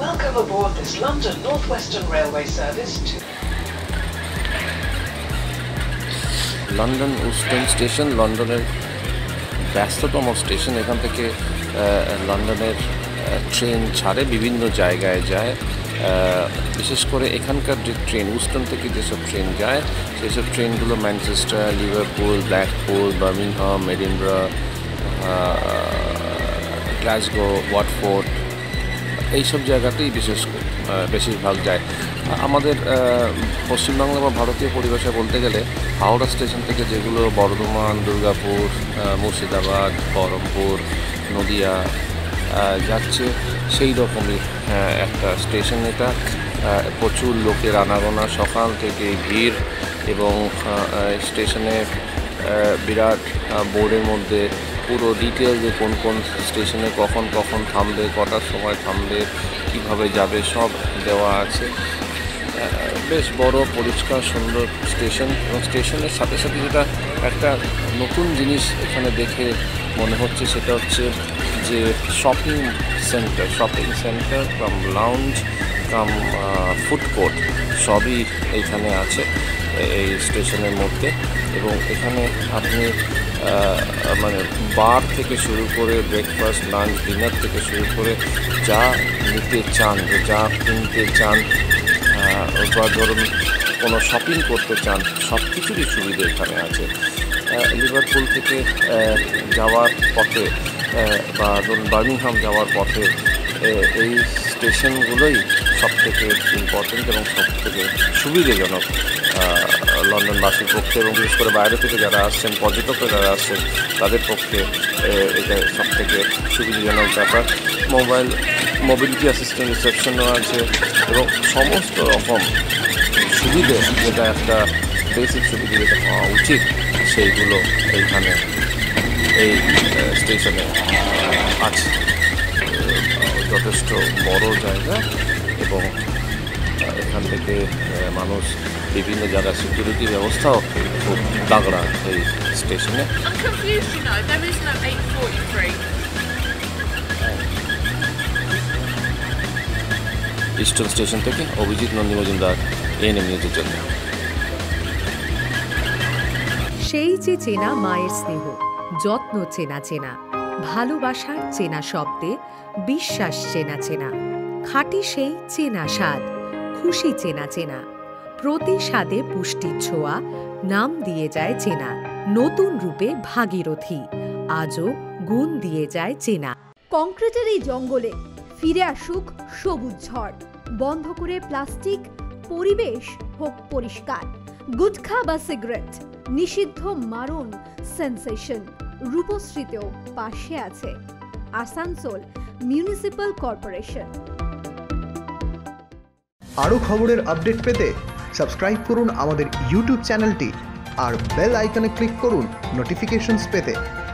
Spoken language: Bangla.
Welcome aboard this London Northwestern Railway service to London Euston station, লন্ডনের ব্যস্ততম স্টেশন। এখান থেকে লন্ডনের ট্রেন ছাড়ে বিভিন্ন জায়গায় যায়। বিশেষ করে এখানকার যে ট্রেন, উস্টন থেকে যেসব ট্রেন যায় সেসব ট্রেনগুলো Manchester, Liverpool, Blackpool, Birmingham, Edinburgh, Glasgow, Watford, এইসব জায়গাতেই বেশিরভাগ যায়। আমাদের পশ্চিমবাংলা বা ভারতীয় পরিভাষায় বলতে গেলে হাওড়া স্টেশন থেকে যেগুলো বর্ধমান, দুর্গাপুর, মুর্শিদাবাদ, বহরমপুর, নদিয়া যাচ্ছে, সেই রকমই একটা স্টেশন এটা। প্রচুর লোকের আনাগোনা, সকাল থেকে ভিড়, এবং স্টেশনে বিরাট বোর্ডের মধ্যে পুরো ডিটেলসে কোন কোন স্টেশনে কখন কখন থামবে, কটার সময় থামবে, কীভাবে যাবে, সব দেওয়া আছে। বেশ বড়, পরিষ্কার, সুন্দর স্টেশন। এবং স্টেশনের সাথে সাথে যেটা একটা নতুন জিনিস এখানে দেখে মনে হচ্ছে সেটা হচ্ছে যে shopping centre cum lounge cum food court সবই এইখানে আছে এই স্টেশনের মধ্যে। এবং এখানে আপনি মানে বার থেকে শুরু করে ব্রেকফাস্ট, লাঞ্চ, ডিনার থেকে শুরু করে যা নিতে চান, যা কিনতে চান, বা ধরুন কোনো শপিং করতে চান, সব কিছুরই সুবিধা এখানে আছে। লিভারপুল থেকে যাওয়ার পথে বা ধরুন বার্মিংহাম যাওয়ার পথে এই স্টেশনগুলোই সবথেকে ইম্পর্টেন্ট এবং সবথেকে সুবিধাজনক লন্ডনবাসীর পক্ষে, এবং বিশেষ করে বাইরে থেকে যারা আসছেন, পর্যটকরা যারা আসছেন, তাদের পক্ষে এটা সবথেকে সুবিধাজনক ব্যাপার। মোবিলিটি অ্যাসিস্ট্যান্ট রিসেপশনও আছে, এবং সমস্ত রকম সুবিধে, যেটা একটা বেসিক সুবিধা যেটা পাওয়া উচিত, সেইগুলো এইখানে এই স্টেশনে আছে। যথেষ্ট বড় জায়গা, এবং এখান থেকে মানুষ বিভিন্ন জায়গায় সিকিউরিটি ব্যবস্থাও খুব তাগড়া এই স্টেশনে। ইস্টার্ন স্টেশন থেকে অভিজিৎ নন্দী মজুমদার, এএনএম নিউজের জন্য। সেই যে চেনা মায়ের স্নেহ, যত্ন চেনা চেনা, ভালোবাসার চেনা শব্দে বিশ্বাস চেনা চেনা, খাঁটি সেই চেনা স্বাদ, খুশি চেনা চেনা, প্রতি স্বাদে পুষ্টির ছোঁয়া, নাম দিয়ে যায় চেনা, নতুন রূপে ভাগীরথী, আজও গুণ দিয়ে যায় চেনা। কংক্রিটের এই জঙ্গলে ফিরে আসুক সবুজ ঝড়, বন্ধ করে প্লাস্টিক, পরিবেশ হোক পরিষ্কার। গুটখা বা সিগারেট নিষিদ্ধ, মারণ সেন্সেশন। রূপশ্রীতেও পাশে আছে আসানসোল মিউনিসিপাল কর্পোরেশন। আরও খবরের আপডেট পেতে সাবস্ক্রাইব করুন আমাদের ইউটিউব চ্যানেলটি আর বেল আইকনে ক্লিক করুন নোটিফিকেশনস পেতে।